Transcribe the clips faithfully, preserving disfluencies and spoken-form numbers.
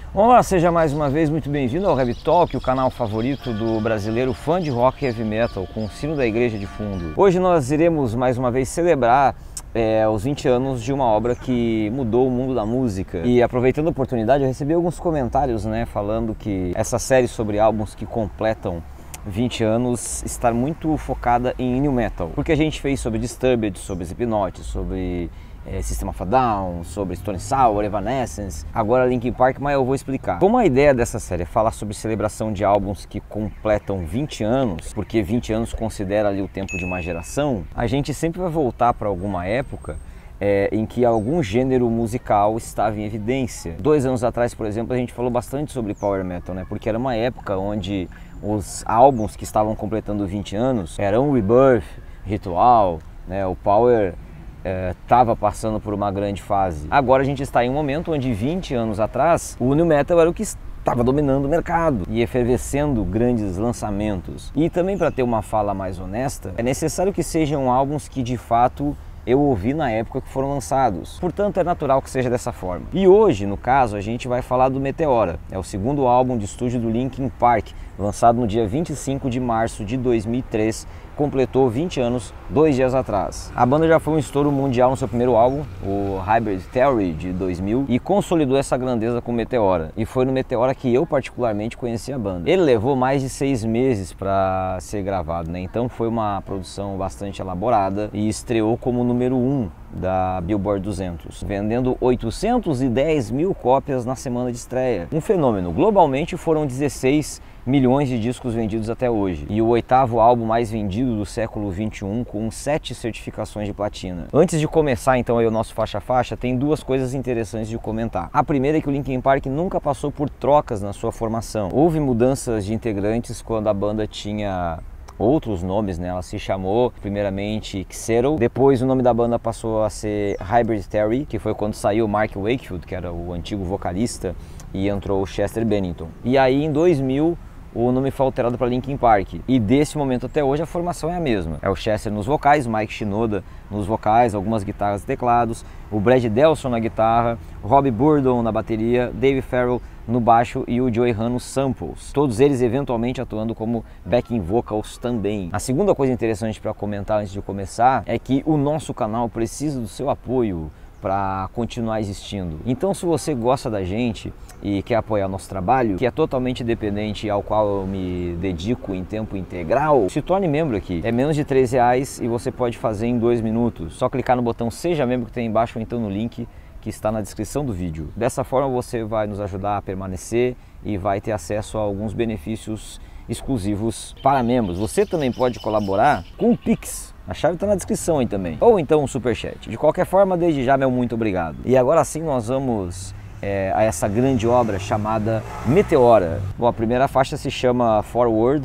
Olá, seja mais uma vez muito bem-vindo ao Heavy Talk, o canal favorito do brasileiro fã de rock e heavy metal, com o sino da igreja de fundo. Hoje nós iremos mais uma vez celebrar é, os vinte anos de uma obra que mudou o mundo da música. E aproveitando a oportunidade, eu recebi alguns comentários, né, falando que essa série sobre álbuns que completam vinte anos está muito focada em new metal, porque a gente fez sobre Disturbed, sobre Slipknot, sobre é, System of a Down, sobre Stone Sour, Evanescence, agora Linkin Park, mas eu vou explicar. Como a ideia dessa série é falar sobre celebração de álbuns que completam vinte anos, porque vinte anos considera ali o tempo de uma geração, a gente sempre vai voltar para alguma época É, em que algum gênero musical estava em evidência. Dois anos atrás, por exemplo, a gente falou bastante sobre Power Metal, né? Porque era uma época onde os álbuns que estavam completando vinte anos eram Rebirth, Ritual, né? O Power estava é, passando por uma grande fase. Agora a gente está em um momento onde vinte anos atrás o New Metal era o que estava dominando o mercado e efervescendo grandes lançamentos. E também, para ter uma fala mais honesta, é necessário que sejam álbuns que de fato eu ouvi na época que foram lançados. Portanto, é natural que seja dessa forma. E hoje, no caso, a gente vai falar do Meteora. É o segundo álbum de estúdio do Linkin Park, lançado no dia vinte e cinco de março de dois mil e três, completou vinte anos dois dias atrás. A banda já foi um estouro mundial no seu primeiro álbum, o Hybrid Theory de dois mil, e consolidou essa grandeza com o Meteora. E foi no Meteora que eu particularmente conheci a banda. Ele levou mais de seis meses para ser gravado, né? Então foi uma produção bastante elaborada e estreou como número um da Billboard duzentos, vendendo oitocentos e dez mil cópias na semana de estreia. Um fenômeno. Globalmente foram dezesseis milhões de discos vendidos até hoje, e o oitavo álbum mais vendido do século vinte e um, com sete certificações de platina. Antes de começar então aí o nosso faixa a faixa, tem duas coisas interessantes de comentar. A primeira é que o Linkin Park nunca passou por trocas na sua formação. Houve mudanças de integrantes quando a banda tinha outros nomes, né? Ela se chamou primeiramente Xero, depois o nome da banda passou a ser Hybrid Theory, que foi quando saiu o Mark Wakefield, que era o antigo vocalista, e entrou o Chester Bennington. E aí em dois mil o nome foi alterado para Linkin Park, e desse momento até hoje a formação é a mesma. É o Chester nos vocais, Mike Shinoda nos vocais, algumas guitarras e teclados, o Brad Delson na guitarra, Rob Burdon na bateria, Dave Farrell no baixo e o Joey Han nos samples, todos eles eventualmente atuando como backing vocals também. A segunda coisa interessante para comentar antes de começar é que o nosso canal precisa do seu apoio para continuar existindo. Então, se você gosta da gente e quer apoiar nosso trabalho, que é totalmente dependente, ao qual eu me dedico em tempo integral, se torne membro aqui. É menos de três reais e você pode fazer em dois minutos. Só clicar no botão Seja Membro que tem embaixo, ou então no link que está na descrição do vídeo. Dessa forma você vai nos ajudar a permanecer e vai ter acesso a alguns benefícios exclusivos para membros. Você também pode colaborar com o Pix. A chave está na descrição aí também. Ou então um superchat. De qualquer forma, desde já, meu muito obrigado. E agora sim nós vamos é, a essa grande obra chamada Meteora. Bom, a primeira faixa se chama Forward.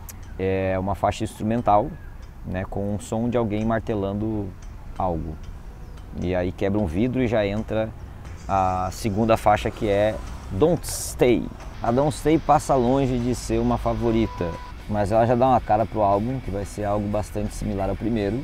É uma faixa instrumental, né, com um som de alguém martelando algo. E aí quebra um vidro e já entra a segunda faixa, que é Don't Stay. A Don't Stay passa longe de ser uma favorita, mas ela já dá uma cara pro álbum, que vai ser algo bastante similar ao primeiro,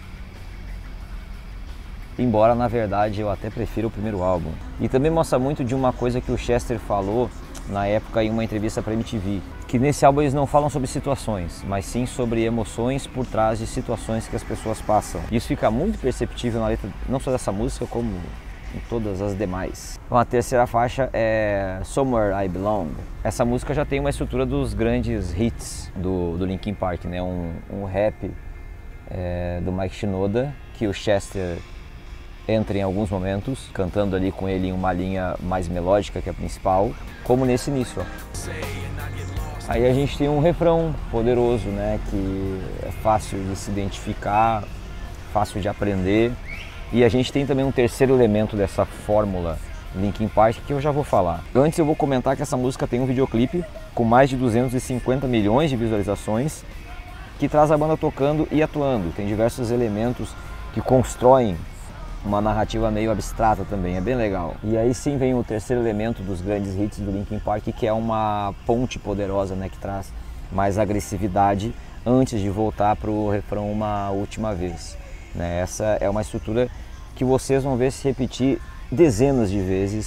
embora na verdade eu até prefiro o primeiro álbum. E também mostra muito de uma coisa que o Chester falou na época em uma entrevista para M T V, que nesse álbum eles não falam sobre situações, mas sim sobre emoções por trás de situações que as pessoas passam. Isso fica muito perceptível na letra, não só dessa música, como em todas as demais. Então, a terceira faixa é Somewhere I Belong. Essa música já tem uma estrutura dos grandes hits do, do Linkin Park, né? Um, um rap é, do Mike Shinoda, que o Chester entra em alguns momentos, cantando ali com ele em uma linha mais melódica, que é a principal, como nesse início, ó. Aí a gente tem um refrão poderoso, né, que é fácil de se identificar, fácil de aprender. E a gente tem também um terceiro elemento dessa fórmula Linkin Park, que eu já vou falar. Antes eu vou comentar que essa música tem um videoclipe com mais de duzentos e cinquenta milhões de visualizações, que traz a banda tocando e atuando. Tem diversos elementos que constroem uma narrativa meio abstrata também, é bem legal. E aí sim vem o terceiro elemento dos grandes hits do Linkin Park, que é uma ponte poderosa, né, que traz mais agressividade antes de voltar para o refrão uma última vez, né? Essa é uma estrutura que vocês vão ver se repetir dezenas de vezes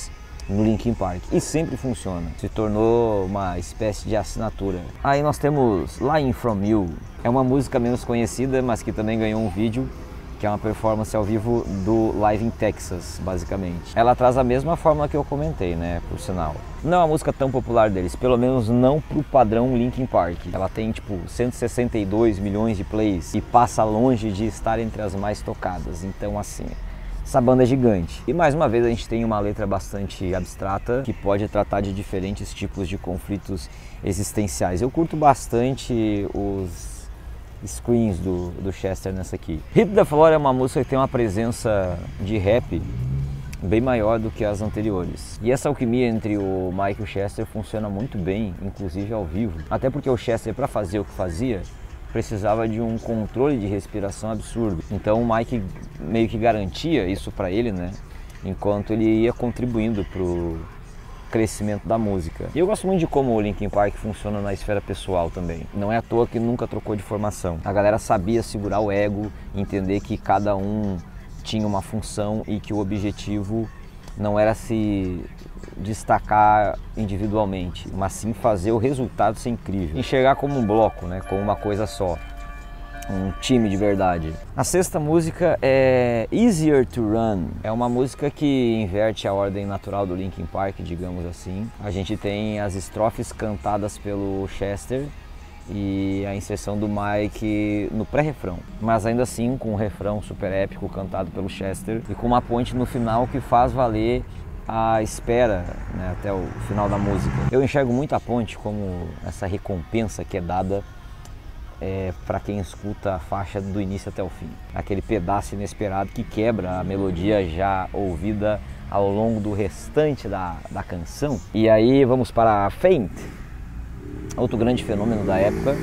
no Linkin Park e sempre funciona, se tornou uma espécie de assinatura. Aí nós temos Lying From You, é uma música menos conhecida, mas que também ganhou um vídeo, que é uma performance ao vivo do Live in Texas, basicamente. Ela traz a mesma fórmula que eu comentei, né, por sinal. Não é uma música tão popular deles, pelo menos não pro padrão Linkin Park. Ela tem tipo cento e sessenta e dois milhões de plays e passa longe de estar entre as mais tocadas, então assim, essa banda é gigante. E mais uma vez a gente tem uma letra bastante abstrata que pode tratar de diferentes tipos de conflitos existenciais. Eu curto bastante os screens do, do Chester nessa aqui. Hit the Floor é uma música que tem uma presença de rap bem maior do que as anteriores. E essa alquimia entre o Mike e o Chester funciona muito bem, inclusive ao vivo. Até porque o Chester, para fazer o que fazia, precisava de um controle de respiração absurdo. Então o Mike meio que garantia isso para ele, né? Enquanto ele ia contribuindo pro crescimento da música. E eu gosto muito de como o Linkin Park funciona na esfera pessoal também. Não é à toa que nunca trocou de formação. A galera sabia segurar o ego, entender que cada um tinha uma função e que o objetivo não era se destacar individualmente, mas sim fazer o resultado ser incrível. Enxergar como um bloco, né, como uma coisa só. Um time de verdade. A sexta música é Easier to Run. É uma música que inverte a ordem natural do Linkin Park, digamos assim. A gente tem as estrofes cantadas pelo Chester e a inserção do Mike no pré-refrão, mas ainda assim com um refrão super épico cantado pelo Chester e com uma ponte no final que faz valer a espera, né, até o final da música. Eu enxergo muito a ponte como essa recompensa que é dada É, para quem escuta a faixa do início até o fim. Aquele pedaço inesperado que quebra a melodia já ouvida ao longo do restante da, da canção. E aí vamos para Faint, outro grande fenômeno da época,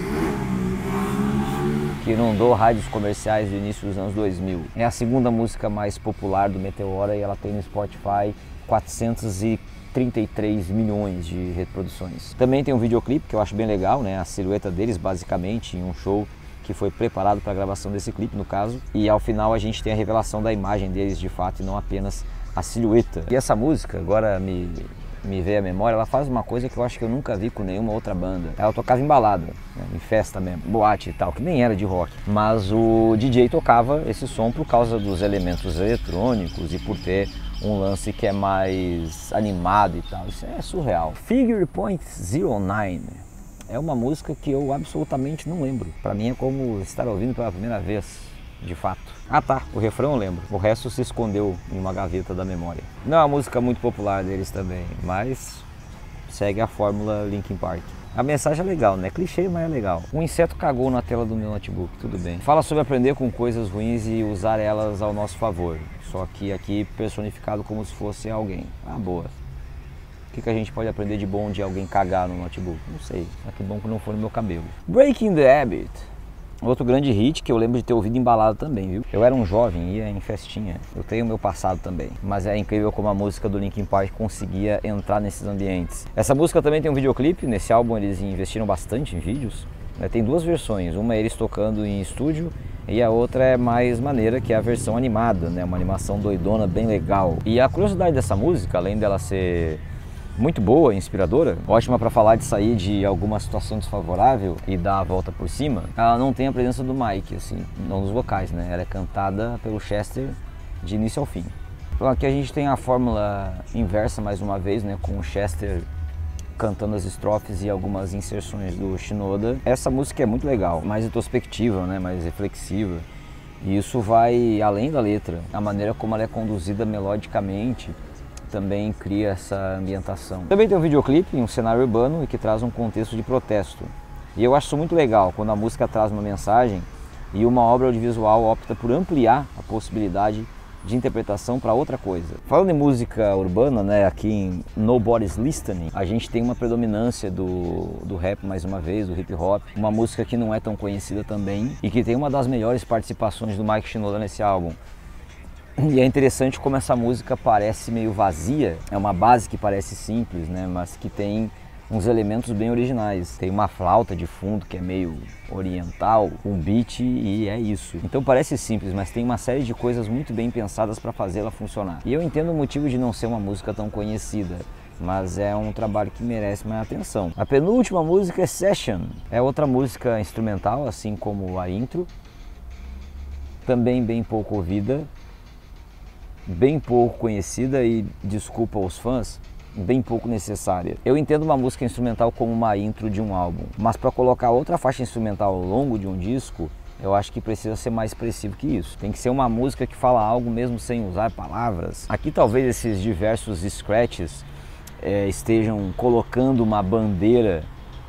que inundou rádios comerciais do início dos anos dois mil. É a segunda música mais popular do Meteora e ela tem no Spotify quatrocentos e trinta e três milhões de reproduções. Também tem um videoclipe que eu acho bem legal, né? A silhueta deles basicamente em um show que foi preparado para a gravação desse clipe, no caso. E ao final a gente tem a revelação da imagem deles de fato e não apenas a silhueta. E essa música, agora me, me veio à memória, ela faz uma coisa que eu acho que eu nunca vi com nenhuma outra banda. Ela tocava em balada, né? Em festa mesmo, boate e tal, que nem era de rock. Mas o D J tocava esse som por causa dos elementos eletrônicos e por ter um lance que é mais animado e tal. Isso é surreal. Figure Point zero nine é uma música que eu absolutamente não lembro. Pra mim é como estar ouvindo pela primeira vez, de fato. Ah tá, o refrão eu lembro. O resto se escondeu em uma gaveta da memória. Não é uma música muito popular deles também, mas segue a fórmula Linkin Park. A mensagem é legal, né? Clichê, mas é legal. Um inseto cagou na tela do meu notebook, tudo bem. Fala sobre aprender com coisas ruins e usar elas ao nosso favor. Só que aqui personificado como se fosse alguém. Ah, boa. O que, que a gente pode aprender de bom de alguém cagar no notebook? Não sei, mas que bom que não foi no meu cabelo. Breaking the Habit. Outro grande hit que eu lembro de ter ouvido embalado também, viu? Eu era um jovem, ia em festinha. Eu tenho o meu passado também. Mas é incrível como a música do Linkin Park conseguia entrar nesses ambientes. Essa música também tem um videoclipe. Nesse álbum eles investiram bastante em vídeos. Tem duas versões. Uma é eles tocando em estúdio e a outra é mais maneira, que é a versão animada, né? Uma animação doidona, bem legal. E a curiosidade dessa música, além dela ser muito boa, inspiradora, ótima para falar de sair de alguma situação desfavorável e dar a volta por cima, ela não tem a presença do Mike, assim, não nos vocais, né? Ela é cantada pelo Chester de início ao fim. Então aqui a gente tem a fórmula inversa mais uma vez, né? Com o Chester cantando as estrofes e algumas inserções do Shinoda. Essa música é muito legal, mais introspectiva, né? Mais reflexiva. E isso vai além da letra, a maneira como ela é conduzida melodicamente também cria essa ambientação. Também tem um videoclipe em um cenário urbano e que traz um contexto de protesto. E eu acho isso muito legal, quando a música traz uma mensagem e uma obra audiovisual opta por ampliar a possibilidade de interpretação para outra coisa. Falando em música urbana, né, aqui em Nobody's Listening, a gente tem uma predominância do, do rap mais uma vez, do hip hop, uma música que não é tão conhecida também e que tem uma das melhores participações do Mike Shinoda nesse álbum. E é interessante como essa música parece meio vazia, é uma base que parece simples, né, mas que tem uns elementos bem originais. Tem uma flauta de fundo que é meio oriental, um beat e é isso. Então parece simples, mas tem uma série de coisas muito bem pensadas para fazê-la funcionar. E eu entendo o motivo de não ser uma música tão conhecida, mas é um trabalho que merece mais atenção. A penúltima música é Session. É outra música instrumental, assim como a intro. Também bem pouco ouvida, bem pouco conhecida e, desculpa aos fãs, bem pouco necessária. Eu entendo uma música instrumental como uma intro de um álbum, mas para colocar outra faixa instrumental ao longo de um disco, eu acho que precisa ser mais expressivo que isso. Tem que ser uma música que fala algo mesmo sem usar palavras. Aqui talvez esses diversos scratches é, estejam colocando uma bandeira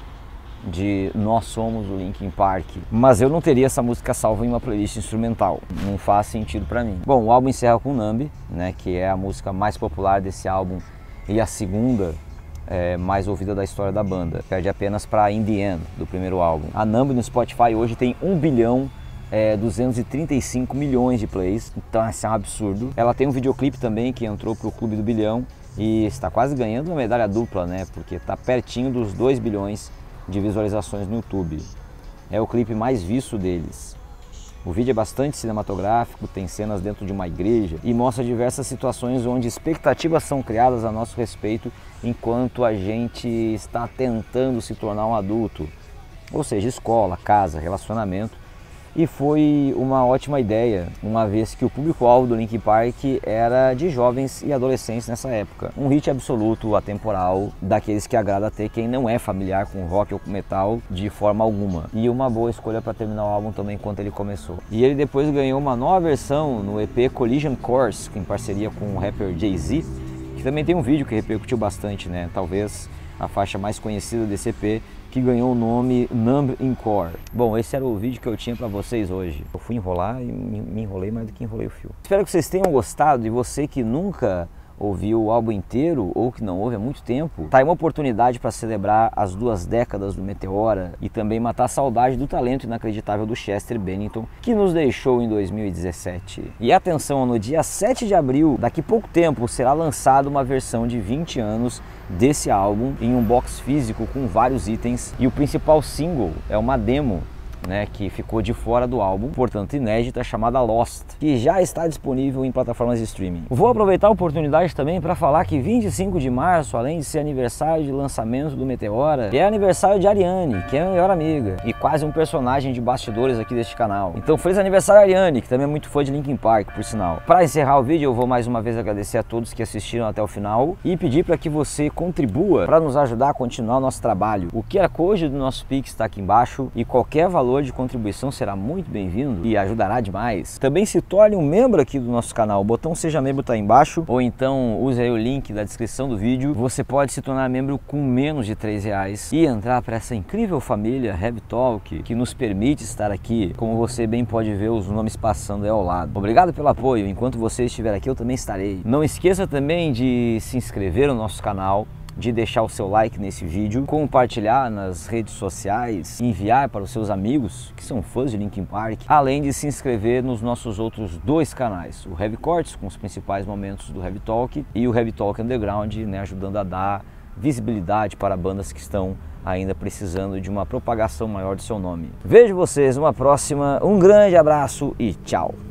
de nós somos o Linkin Park, mas eu não teria essa música salva em uma playlist instrumental, não faz sentido pra mim. Bom, o álbum encerra com Numb, né, que é a música mais popular desse álbum e a segunda é, mais ouvida da história da banda, perde apenas para In The End, do primeiro álbum. A Numb no Spotify hoje tem um bilhão é, duzentos e trinta e cinco milhões de plays, então esse é um absurdo. Ela tem um videoclipe também que entrou pro clube do bilhão e está quase ganhando uma medalha dupla, né, porque está pertinho dos dois bilhões de visualizações no YouTube. É o clipe mais visto deles. O vídeo é bastante cinematográfico, tem cenas dentro de uma igreja e mostra diversas situações onde expectativas são criadas a nosso respeito enquanto a gente está tentando se tornar um adulto, ou seja, escola, casa, relacionamento. E foi uma ótima ideia, uma vez que o público-alvo do Linkin Park era de jovens e adolescentes nessa época. Um hit absoluto, atemporal, daqueles que agrada ter quem não é familiar com rock ou com metal de forma alguma. E uma boa escolha para terminar o álbum também enquanto ele começou. E ele depois ganhou uma nova versão no E P Collision Course, em parceria com o rapper Jay-Z, que também tem um vídeo que repercutiu bastante, né? Talvez a faixa mais conhecida desse E P, que ganhou o nome Numb Encore. Bom, esse era o vídeo que eu tinha para vocês hoje. Eu fui enrolar e me enrolei mais do que enrolei o fio. Espero que vocês tenham gostado e você que nunca ouviu o álbum inteiro ou que não ouve há muito tempo, tá aí uma oportunidade para celebrar as duas décadas do Meteora e também matar a saudade do talento inacreditável do Chester Bennington, que nos deixou em dois mil e dezessete. E atenção, no dia sete de abril, daqui pouco tempo, será lançada uma versão de vinte anos desse álbum em um box físico com vários itens e o principal single é uma demo, né, que ficou de fora do álbum, portanto inédita, chamada Lost, que já está disponível em plataformas de streaming. Vou aproveitar a oportunidade também para falar que vinte e cinco de março, além de ser aniversário de lançamento do Meteora, é aniversário de Ariane, que é minha melhor amiga e quase um personagem de bastidores aqui deste canal. Então feliz aniversário, Ariane, que também é muito fã de Linkin Park, por sinal. Para encerrar o vídeo, eu vou mais uma vez agradecer a todos que assistiram até o final e pedir para que você contribua para nos ajudar a continuar o nosso trabalho. O Q R Code do nosso Pix está aqui embaixo e qualquer valor de contribuição será muito bem-vindo e ajudará demais. Também se torne um membro aqui do nosso canal, o botão Seja Membro está aí embaixo, ou então use aí o link da descrição do vídeo. Você pode se tornar membro com menos de três reais e entrar para essa incrível família Heavy Talk, que nos permite estar aqui, como você bem pode ver os nomes passando aí ao lado. Obrigado pelo apoio, enquanto você estiver aqui eu também estarei. Não esqueça também de se inscrever no nosso canal, de deixar o seu like nesse vídeo, compartilhar nas redes sociais, enviar para os seus amigos que são fãs de Linkin Park, além de se inscrever nos nossos outros dois canais, o Heavy Cortes, com os principais momentos do Heavy Talk, e o Heavy Talk Underground, né, ajudando a dar visibilidade para bandas que estão ainda precisando de uma propagação maior do seu nome. Vejo vocês numa próxima, um grande abraço e tchau!